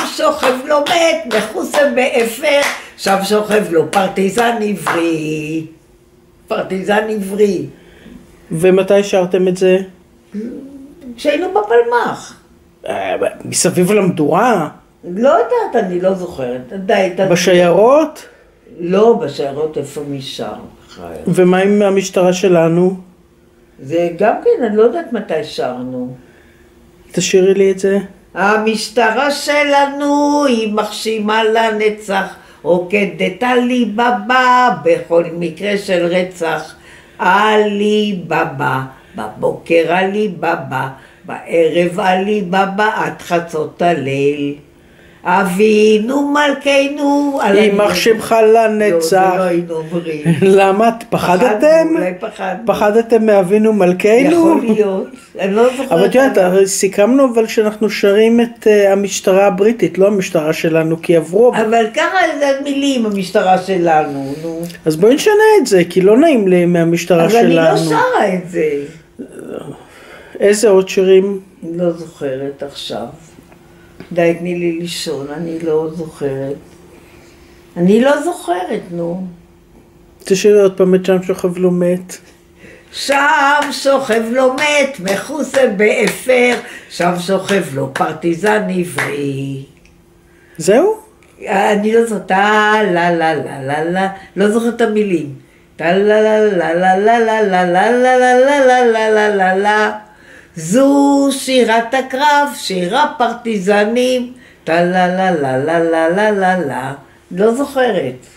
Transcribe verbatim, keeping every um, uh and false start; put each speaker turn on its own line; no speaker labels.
שוכב לו מת, מחוסם באפר, שם שוכב לו פרטיזן עברי. פרטיזן עברי.
ומתי שרתם את זה?
כשהיינו בפלמ"ח.
מסביב למדורה?
לא יודעת, אני לא זוכרת. די,
בשיירות?
לא, בשיירות איפה מי שר.
ומה עם המשטרה שלנו?
זה גם כן, אני לא יודעת מתי שרנו.
תשאירי לי את זה.
המשטרה שלנו היא מחשימה לנצח, רוקדת עלי בבא בכל מקרה של רצח. עלי בבא, בבוקר עלי בבא, בערב עלי בבא עד חצות הליל. אבינו מלכנו,
יימח שמך לנצח.
לא, זה לא היינו אומרים.
למה? פחדתם?
אולי פחדנו.
פחדתם מאבינו מלכנו?
יכול להיות, אני לא זוכרת.
אבל תראה, סיכמנו אבל שאנחנו שרים את המשטרה הבריטית, לא המשטרה שלנו, כי עברו...
אבל ככה זה מילים, המשטרה שלנו, נו.
אז בואי נשנה את זה, כי לא נעים לי מהמשטרה שלנו.
אבל אני לא שרה את זה.
איזה עוד שירים?
אני לא זוכרת עכשיו. די, תני לי לישון, אני לא זוכרת. אני לא זוכרת, נו.
תשאירי עוד פעם את שם שוכב לו מת.
שם שוכב לו מת, מחוסם באפר, שם שוכב לו פרטיזן עברי.
זהו?
אני לא זוכרת, טה לה לה לה לה לה, לא זוכרת את המילים. טה לה לה לה לה לה לה לה לה לה לה לה לה לה לה לה. זו שירת הקרב, שיר הפרטיזנים, טה לה לה לה לה לה לה לה לה. לא זוכרת.